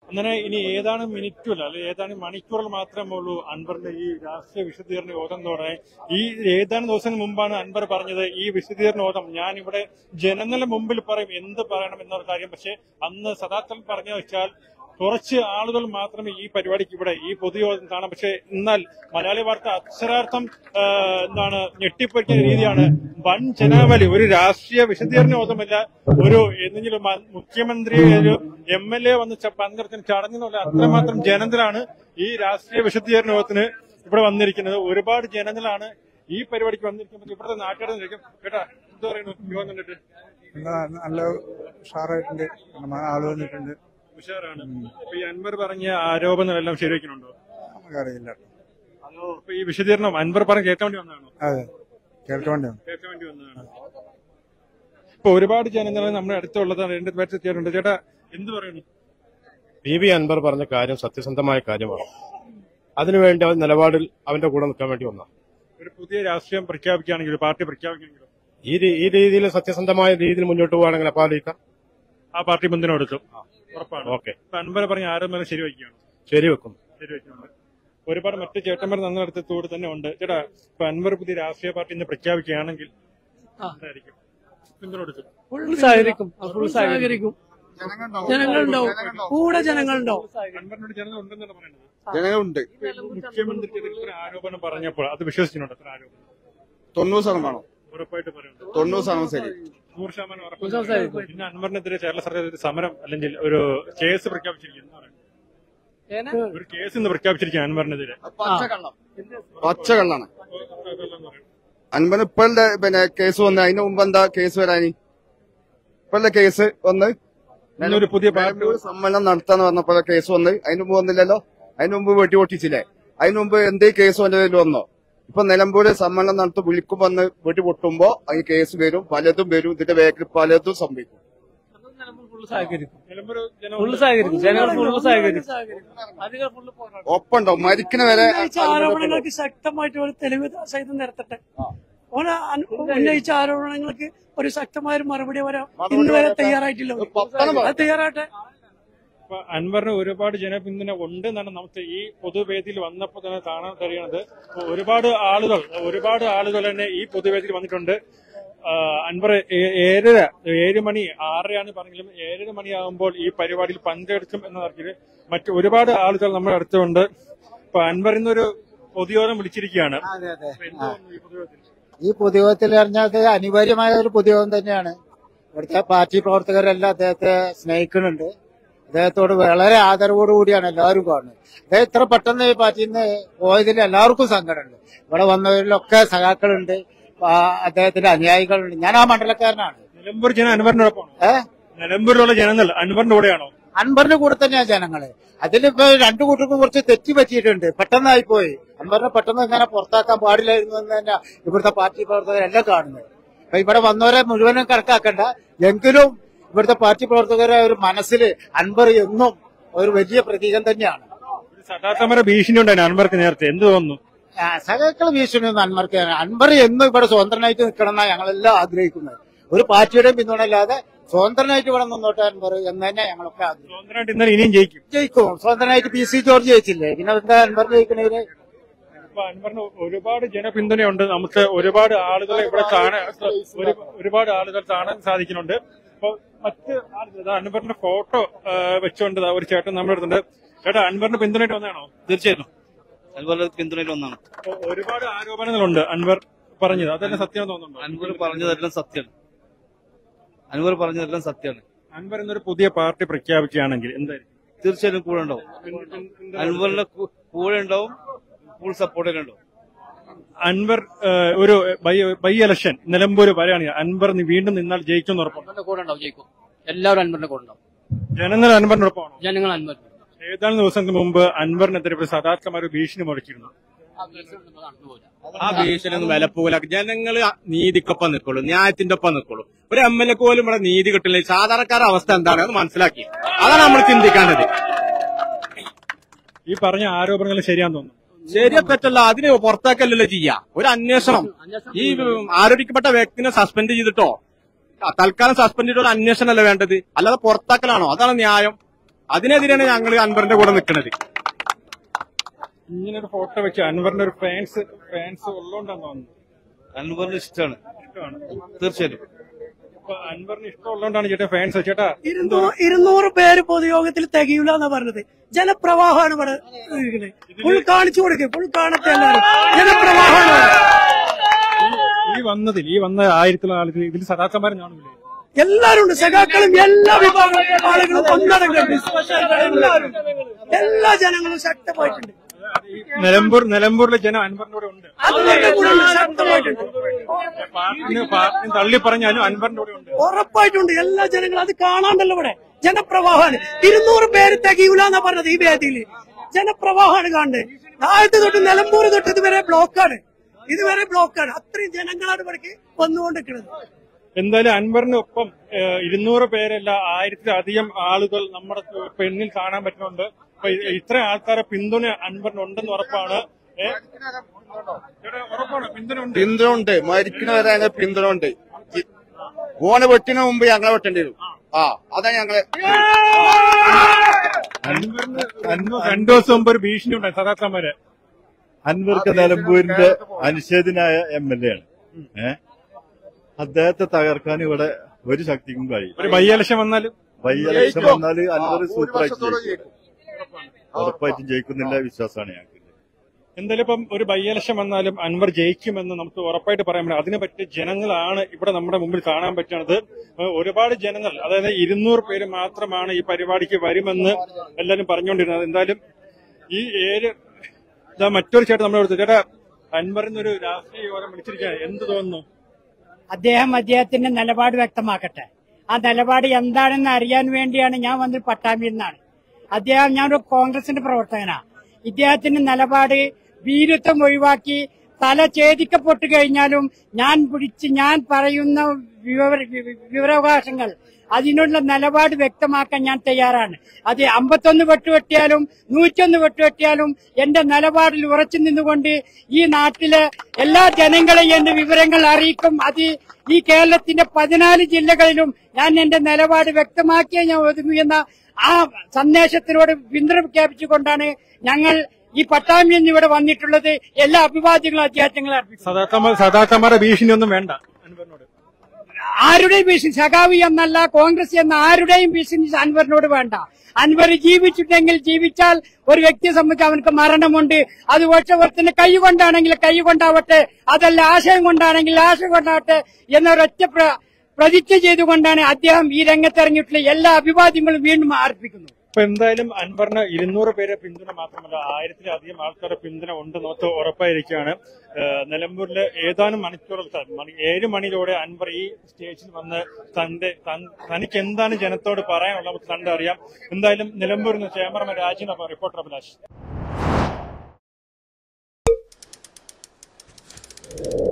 അങ്ങനെ ഇനി ഏതാനും മിനിറ്റുകൾ അല്ലെ ഏതാനും മണിക്കൂറുകൾ മാത്രമേ ഉള്ളൂ അൻവറിന്റെ ഈ രാഷ്ട്രീയ വിശദീകരണ യോഗം എന്ന് പറയാൻ. ഈ ഏതാനും ദിവസങ്ങൾ മുമ്പാണ് അൻവർ പറഞ്ഞത് ഈ വിശദീകരണ യോഗം ഞാൻ ഇവിടെ ജനങ്ങളുടെ മുമ്പിൽ പറയും എന്ത് പറയണം എന്നുള്ള കാര്യം. പക്ഷെ അന്ന് സദാത്തൽ പറഞ്ഞു വെച്ചാൽ കുറച്ച് ആളുകൾ മാത്രമേ ഈ പരിപാടിക്ക് ഇവിടെ ഈ പൊതുയോഗം കാണാം. പക്ഷെ എന്നാൽ മലയാളി വാർത്ത അക്ഷരാർത്ഥം ഞെട്ടിപ്പൊരിക്കുന്ന രീതിയാണ് വൻ ജനാവലി. ഒരു രാഷ്ട്രീയ വിശദീകരണ യോഗമല്ല, ഒരു എന്തെങ്കിലും മുഖ്യമന്ത്രി ഒരു MLA വന്ന് പങ്കെടുക്കുന്ന ചടങ്ങെന്നുള്ള അത്രമാത്രം ജനങ്ങളാണ് ഈ രാഷ്ട്രീയ വിശദീകരണ യോഗത്തിന് ഇവിടെ വന്നിരിക്കുന്നത്. ഒരുപാട് ജനങ്ങളാണ് ഈ പരിപാടിക്ക് വന്നിരിക്കുന്നത്. ഇവിടുത്തെ നാട്ടുകാരെ ചോദിക്കും, കേട്ടാ എന്ത് പറയുന്നു യോഗം കണ്ടിട്ട്? നല്ല ഉഷാറായിട്ടുണ്ട്, ആള് വന്നിട്ടുണ്ട്, ഉഷാറാണ്. ഈ അൻവർ പറഞ്ഞ ആരോപണങ്ങളെല്ലാം ശരിവെക്കുന്നുണ്ടോ? നമുക്കറിയില്ല. അതോ ഇപ്പൊ ഈ വിശദീകരണം അൻവർ പറഞ്ഞ് കേൾക്കാൻ വേണ്ടി വന്നതാണോ? അതെ, കേൾക്കാൻ വേണ്ടി വന്നതാണ്. ഇപ്പൊ ഒരുപാട് ജനങ്ങൾ നമ്മുടെ അടുത്തുള്ളതാണ്. എന്റെ പേരുണ്ട്. ചേട്ടാ എന്ത് പറയുന്നു? PV അൻവർ പറഞ്ഞ കാര്യം സത്യസന്ധമായ കാര്യമാണ്. അതിനുവേണ്ടി അവൻ നിലപാടിൽ അവന്റെ കൂടെ നിൽക്കാൻ വേണ്ടി വന്ന ഒരു പുതിയ രാഷ്ട്രീയം പ്രഖ്യാപിക്കുകയാണെങ്കിലും പാർട്ടി പ്രഖ്യാപിക്കുകയാണെങ്കിലും ഈ രീതിയിൽ സത്യസന്ധമായ രീതിയിൽ മുന്നോട്ട് പോവുകയാണെങ്കിൽ ആ പാർട്ടി മുൻതൂക്കം കൊടുക്കും. ഉറപ്പാണ്. ഓക്കെ. അൻവർ പറഞ്ഞ ആരോപണം ശരിവെക്കുകയാണ്. ശരിവെക്കുന്നുണ്ട്. ഒരുപാട് മറ്റു ചേട്ടന്മാർ നന്നടുത്തോട് തന്നെ ഉണ്ട്. ചേട്ടാ ഇപ്പൊ അൻവർ പുതിയ രാഷ്ട്രീയ പാർട്ടി ഇന്ന് പ്രഖ്യാപിക്കുകയാണെങ്കിൽ എന്തായിരിക്കും പിന്തുണ കൊടുക്കും? ജനങ്ങളുണ്ടാവും, കൂടെ ജനങ്ങളുണ്ടാവും. അൻവറിനോട് ജനങ്ങൾ ഉണ്ടെന്നാണ് പറയുന്നത്. ജനങ്ങളുണ്ട്. മുഖ്യമന്ത്രി ആരോപണം പറഞ്ഞപ്പോൾ അത് വിശ്വസിക്കുന്നുണ്ട്. എത്ര ആരോപണം? 90% ഉറപ്പായിട്ട് പറയുന്നത് 90% ശരി, 100% ഉറപ്പ്. പിന്നെ അൻവറിനെതിരെ കേരള സർക്കാർ ഒരു സമരം അല്ലെങ്കിൽ ഒരു കേസ് പ്രഖ്യാപിച്ചിരിക്കുന്നു. ഒരു കേസ് ഇന്ന് പ്രഖ്യാപിച്ചിരിക്കുകയാണ് അൻവറിനെതിരെ. പച്ചക്കള്ളാണ്. അൻവർ ഇപ്പോഴത്തെ കേസ് വന്ന് അതിന് മുമ്പ് എന്താ കേസ് വരാനി? ഇപ്പോഴത്തെ കേസ് വന്ന് ഒരു പുതിയ സമ്മേളനം നടത്താന്ന് പറഞ്ഞപ്പോ കേസ് വന്ന് അതിന് മുമ്പ് വന്നില്ലല്ലോ. അതിന് മുമ്പ് വെട്ടി പൊട്ടിച്ചില്ലേ? അതിന് മുമ്പ് എന്തേ കേസ് വന്റെ പേരിൽ വന്നോ? ഇപ്പൊ നിലമ്പൂര് സമ്മേളനം നടത്തി വിളിക്കും വന്ന് വെട്ടി പൊട്ടുമ്പോ അതിന് കേസ് വരും, പലതും വരും. ഇതിന്റെ ബാക്കിൽ പലതും സംഭവിക്കും. ഒപ്പുണ്ടോ മരിക്കുന്ന വരെ ആരോപണങ്ങൾക്ക് ശക്തമായിട്ട് ഒരു തെളിവ് സഹിതം നിരത്തട്ടെ. ഉന്നയിച്ച ആരോപണങ്ങൾക്ക് ഒരു ശക്തമായ മറുപടി വരാം ഇന്ന് വരെ തയ്യാറായിട്ടില്ല. തയ്യാറാട്ടെ. അൻവറിന് ഒരുപാട് ജനപിന്തുണ ഉണ്ട് എന്നാണ് നമുക്ക് ഈ പൊതുവേദിയിൽ വന്നപ്പോൾ തന്നെ കാണാൻ കഴിയുന്നത്. ഒരുപാട് ആളുകൾ തന്നെ ഈ പൊതുവേദിയിൽ വന്നിട്ടുണ്ട്. അൻവർ 7 മണി 6:30 പറഞ്ഞെങ്കിലും 7 മണിയാകുമ്പോൾ ഈ പരിപാടിയിൽ പങ്കെടുക്കും എന്ന തരത്തിൽ മറ്റു ഒരുപാട് ആളുകൾ നമ്മുടെ അടുത്തുണ്ട്. ഇപ്പൊ അൻവർ ഇന്നൊരു പൊതുയോഗം വിളിച്ചിരിക്കുകയാണ്. ഈ പൊതുയോഗത്തിൽ പറഞ്ഞത് അനിവാര്യമായ ഒരു പൊതുയോഗം തന്നെയാണ്. ഇവിടുത്തെ പാർട്ടി പ്രവർത്തകരെല്ലാം അദ്ദേഹത്തെ സ്നേഹിക്കുന്നുണ്ട്. അദ്ദേഹത്തോട് വളരെ ആദരവോടുകൂടിയാണ് എല്ലാവരും കാണുന്നത്. അദ്ദേഹം ഇത്ര പെട്ടെന്ന് ഈ പാർട്ടിയിൽ നിന്ന് പോയതിൽ എല്ലാവർക്കും സങ്കടമുണ്ട്. ഇവിടെ വന്നവരിലൊക്കെ സഖാക്കളുണ്ട്, അദ്ദേഹത്തിന്റെ അനുയായികളുണ്ട്. ഞാൻ ആ മണ്ഡലക്കാരനാണ്. നിലമ്പൂർ ജനം അൻവറിനോടൊപ്പമാണോ? നിലമ്പൂരിലുള്ള ജനങ്ങൾ അൻവറിന്റെ കൂടെയാണോ? അൻവറിന്റെ കൂടെ തന്നെയാണ് ജനങ്ങള്. അതിലിപ്പോ രണ്ടു കൂട്ടർക്കും കുറച്ച് തെറ്റി പറ്റിയിട്ടുണ്ട്. പെട്ടെന്നായിപ്പോയി. അൻവറിനെ പെട്ടെന്ന് ഇങ്ങനെ പുറത്താക്കാൻ പാടില്ലായിരുന്നു എന്ന് തന്നെ ഇവിടുത്തെ പാർട്ടി പ്രവർത്തകരെല്ലാം കാണുന്നത്. അപ്പൊ ഇവിടെ വന്നവരെ മുഴുവനും കണക്കാക്കണ്ട. എങ്കിലും ഇവിടുത്തെ പാർട്ടി പ്രവർത്തകരെ ഒരു മനസ്സിൽ അൻവർ എന്നും ഒരു വലിയ പ്രതീകം തന്നെയാണ്. സദാസമര ഭീഷണി ഉണ്ടായിരുന്നു അൻവർക്ക് നേരത്തെ. എന്ത് തോന്നുന്നു? സഖാക്കൾ ഭീഷണിയൊന്നും അൻവർക്ക്. അൻവർ എന്നും ഇവിടെ സ്വതന്ത്രനായിട്ട് നിൽക്കണം എന്നാണ് ഞങ്ങളെല്ലാം ആഗ്രഹിക്കുന്നത്. ഒരു പാർട്ടിയുടെയും പിന്തുണയില്ലാതെ സ്വതന്ത്രനായിട്ട് ഇവിടെ നിന്നോട്ടെ അൻവർ എന്ന് തന്നെ ഞങ്ങളൊക്കെ ആഗ്രഹിക്കും. ഇനിയും ജയിക്കും. സ്വതന്ത്രനായിട്ട് PC ജോർജ് ജയിച്ചില്ലേ, പിന്നെ എന്താ അൻവർ ജയിക്കണേല്? അൻവറിന് ഒരുപാട് ജനപിന്തുണയുണ്ട്. നമുക്ക് ഒരുപാട് ആളുകളെ ഇവിടെ ഒരുപാട് ആളുകൾ കാണാൻ സാധിക്കുന്നുണ്ട്. അപ്പൊ മറ്റ് അൻവറിന്റെ ഫോട്ടോ വെച്ചുകൊണ്ട് ഒരു ചേട്ടൻ നമ്മുടെ അടുത്തുണ്ട്. ചേട്ടാ അൻവറിന്റെ പിന്തുണയിട്ട് വന്നതാണോ? തീർച്ചയായിട്ടും അൻവറിന്റെ പിന്തുണയിൽ ഒന്നാണ്. ഒരുപാട് ആരോപണങ്ങളുണ്ട് അൻവർ പറഞ്ഞത്. അതെല്ലാം സത്യം തോന്നുന്നുണ്ടോ? അൻവർ പറഞ്ഞതെല്ലാം സത്യമാണ്. അൻവർ എന്നൊരു പുതിയ പാർട്ടി പ്രഖ്യാപിക്കുകയാണെങ്കിൽ എന്തായിരിക്കും? തീർച്ചയായിട്ടും കൂടെ ഉണ്ടാവും. അൻവറിന്റെ കൂടെ ഉണ്ടാവും, ഫുൾ സപ്പോർട്ടിലുണ്ടാവും. അൻവർ ഒരു ബൈ ഇലക്ഷൻ നിലമ്പൂര് വരെയാണെങ്കിൽ അൻവർ വീണ്ടും നിന്നാൽ ജയിക്കും ഉറപ്പാണ്. കൂടെ ഉണ്ടാവും, ജയിക്കും. എല്ലാവരും അൻവറിന്റെ കൂടെ ഉണ്ടാവും. ജനങ്ങൾ അൻവറിനൊപ്പമാണോ? ജനങ്ങൾ അൻവർ. ഏതാനും ദിവസങ്ങൾക്ക് മുമ്പ് അൻവറിനെതിരെ സദാത്മാർ ഭീഷണി മുഴക്കിയിരുന്നു. ആ ഭീഷണിയൊന്നും വില പോകില്ല. ജനങ്ങള് നീതിക്കൊപ്പം നിൽക്കുള്ളൂ, ന്യായത്തിന്റെ ഒപ്പം നിൽക്കുള്ളൂ. ഒരു MLA പോലും ഇവിടെ നീതി കിട്ടില്ല. സാധാരണക്കാരുടെ അവസ്ഥ എന്താണ് അത് മനസ്സിലാക്കി. അതാണ് നമ്മൾ ചിന്തിക്കേണ്ടത്. ഈ പറഞ്ഞ ആരോപണങ്ങൾ ശരിയാന്ന് തോന്നുന്നു. ശരിയോ തെറ്റല്ല, അതിന് പുറത്താക്കല്ലല്ലോ ചെയ്യാ. ഒരു അന്വേഷണം. ഈ ആരോപിക്കപ്പെട്ട വ്യക്തിനെ സസ്പെൻഡ് ചെയ്തിട്ടോ തൽക്കാലം സസ്പെൻഡ് ചെയ്തിട്ട് ഒരു അന്വേഷണമല്ല വേണ്ടത്, അല്ലാതെ പുറത്താക്കലാണോ? അതാണ് ന്യായം. അതിനെതിരെയാണ് ഞങ്ങൾ അൻവറിന്റെ കൂടെ നിൽക്കുന്നത്. ഇങ്ങനെ ഒരു ഫോട്ടോ വെച്ച് അൻവറിന്റെ ഒരു ഫാൻസ് ഉള്ളതുകൊണ്ടാന്ന് തോന്നുന്നു. അൻവറിന് ഇഷ്ടമാണ്, തീർച്ചയായിട്ടും. അൻവറിന് ഇഷ്ടമുള്ളതുകൊണ്ടാണ് ചേട്ടാ ഫാൻസ്. ചേട്ടാ 200 പേര് പൊതുയോഗത്തിൽ തികയൂല എന്നാ പറഞ്ഞത്. ജനപ്രവാഹമാണ് ഇവിടെ ഫുൾ കാണിച്ചു കൊടുക്കുക, ഫുൾ കാണട്ടെ എല്ലാവരും. ജനപ്രവാഹമാണ് ഈ വന്ന 1000 ആളുകൾ ഇതിൽ സദാക്കന്മാരും കാണില്ലേ? എല്ലാരും ഉണ്ട്, സഖാക്കളും എല്ലാ വിഭാഗം ആളുകളും ഒന്നടങ്കം എല്ലാവരും, എല്ലാ ജനങ്ങളും ശക്തമായിട്ടുണ്ട്. നിലമ്പൂരിലെ ജനം അൻവറിന്റെ കൂടെ ഉണ്ട്. ശക്തമായിട്ടുണ്ട്, പാർട്ടി തള്ളി പറഞ്ഞാലും അൻവറിന്റെ കൂടെ ഉണ്ട്, ഉറപ്പായിട്ടുണ്ട്. എല്ലാ ജനങ്ങളും അത് കാണാണ്ടല്ലോ ഇവിടെ. ജനപ്രവാഹമാണ്. 200 പേര് തികയൂല എന്നാ പറഞ്ഞത് ഈ വേദിയിൽ. ജനപ്രവാഹമാണ് കാണുന്നത്. താഴത്ത് തൊട്ട് നിലമ്പൂർ തൊട്ട് ഇതുവരെ ബ്ലോക്കാണ്. അത്രയും ജനങ്ങളാണ് ഇവിടേക്ക് വന്നുകൊണ്ടിരിക്കുന്നത്. എന്തായാലും അൻവറിനൊപ്പം 200 പേരല്ല 1000-ലധികം ആളുകൾ നമ്മുടെ പെണ്ണിൽ കാണാൻ പറ്റുന്നുണ്ട്. അപ്പൊ ഇത്ര ആൾക്കാരെ പിന്തുണ അൻവറിനുണ്ടെന്ന് ഉറപ്പാണ്. പിന്തുണ ഉണ്ട്, മരിക്കുന്നവരെ ഞങ്ങൾ പിന്തുണ ഉണ്ട്. ഓനെ വെട്ടിന് മുമ്പ് ഞങ്ങളെ വെട്ടേണ്ടി വരും. അതാ ഞങ്ങള് അൻവറിന് 2 ദിവസം മുമ്പ് ഒരു ഭീഷണി ഉണ്ടായി സദാക്കന്മാരെ. അൻവർക്ക് നിലമ്പൂരിന്റെ അനിഷേധനായ MLA ആണ്. അദ്ദേഹത്തെ തകർക്കാൻ ഇവിടെ ഒരു ശക്തിക്കും കഴിയും. ഒരു ബൈ ഇലക്ഷൻ വന്നാലും അൻവർ സൂപ്പറായിട്ട് ജയിക്കും, ഉറപ്പായിട്ടും ജയിക്കുന്നില്ല വിശ്വാസമാണ് ഞങ്ങൾക്ക്. എന്തായാലും ഇപ്പം ഒരു ബൈ ഇലക്ഷൻ വന്നാലും അൻവർ ജയിക്കുമെന്ന് നമുക്ക് ഉറപ്പായിട്ട് പറയാൻ പറ്റും. അതിനെ പറ്റിയ ജനങ്ങളാണ് ഇവിടെ നമ്മുടെ മുമ്പിൽ കാണാൻ പറ്റുന്നത്. ഒരുപാട് ജനങ്ങൾ, അതായത് 200 പേര് മാത്രമാണ് ഈ പരിപാടിക്ക് വരുമെന്ന് എല്ലാവരും പറഞ്ഞുകൊണ്ടിരുന്നത്. എന്തായാലും ഈ മറ്റൊരു ചേട്ടൻ നമ്മുടെ അടുത്ത്. ചേട്ടാ, അൻവറിനൊരു രാഷ്ട്രീയ യോഗം വിളിച്ചിരിക്കുക, എന്ത് തോന്നുന്നു? അദ്ദേഹത്തിന്റെ നിലപാട് വ്യക്തമാക്കട്ടെ. ആ നിലപാട് എന്താണെന്ന് അറിയാൻ വേണ്ടിയാണ് ഞാൻ വന്നത് പട്ടാമ്പിയിൽ നിന്നാണ്. ഞാനൊരു കോൺഗ്രസിന്റെ പ്രവർത്തകനാ. ഇദ്ദേഹത്തിന്റെ നിലപാട് വീരത്വം ഒഴിവാക്കി തല ഛേദിക്കപ്പെട്ടു കഴിഞ്ഞാലും ഞാൻ പറയുന്ന വിവരാവകാശങ്ങൾ അതിനുള്ള നിലപാട് വ്യക്തമാക്കാൻ ഞാൻ തയ്യാറാണ്. അത് 51 വെട്ടുവെട്ടിയാലും 101 വെട്ടുവെട്ടിയാലും എന്റെ നിലപാടിൽ ഉറച്ചു നിന്നുകൊണ്ട് ഈ നാട്ടിലെ എല്ലാ ജനങ്ങളെയും എന്റെ വിവരങ്ങൾ അറിയിക്കും. അത് ഈ കേരളത്തിന്റെ 14 ജില്ലകളിലും ഞാൻ എന്റെ നിലപാട് വ്യക്തമാക്കിയേ ഞാൻ ഒതുങ്ങൂ എന്ന ആ സന്ദേശത്തിനോട് പിന്തുണ പ്രഖ്യാപിച്ചുകൊണ്ടാണ് ഞങ്ങൾ ഈ പട്ടാമ്പിയിൽ നിന്ന് ഇവിടെ വന്നിട്ടുള്ളത്. എല്ലാ അഭിവാദ്യങ്ങളും അത്യാവശ്യങ്ങളും അർപ്പിക്കും. സദാക്കന്മാരുടെ ഭീഷണിയൊന്നും വേണ്ട അൻവറിനോട്. ആരുടെയും ഭീഷണി, സഖാവി എന്നല്ല കോൺഗ്രസ് എന്ന ആരുടെയും ഭീഷണി അൻവറിനോട് വേണ്ട. അൻവർ ജീവിച്ചാൽ ഒരു വ്യക്തിയെ സംബന്ധിച്ച് അവനക്ക് മരണമുണ്ട്. അത് പക്ഷത്തിന് കൈ കൊണ്ടാണെങ്കിൽ കൈ കൊണ്ടാവട്ടെ, അതല്ല ആശയം കൊണ്ടാണെങ്കിൽ ആശയം കൊണ്ടാവട്ടെ എന്നൊരൊറ്റ പ്രതിജ്ഞ ചെയ്തുകൊണ്ടാണ് അദ്ദേഹം ഈ രംഗത്തിറങ്ങിയിട്ടുള്ള എല്ലാ അഭിവാദ്യങ്ങളും വീണ്ടും അർപ്പിക്കുന്നു. ഇപ്പൊ എന്തായാലും അൻവറിന് 200 പേരെ പിന്തുണ മാത്രമല്ല 1000-ലധികം ആൾക്കാരുടെ പിന്തുണ ഉണ്ട് നമുക്ക് ഉറപ്പായിരിക്കുകയാണ്. നിലമ്പൂരിലെ ഏതാനും മണിക്കൂറുകൾ 7 മണിയോടെ അൻവർ ഈ സ്റ്റേജിൽ വന്ന് തനിക്ക് എന്താണ് ജനത്തോട് പറയാനുള്ളത് നമുക്ക് കണ്ടറിയാം. എന്തായാലും നിലമ്പൂരിൽ നിന്ന് ക്യാമറമാൻ രാജിനൊപ്പം റിപ്പോർട്ടർ അഭിലാഷ്.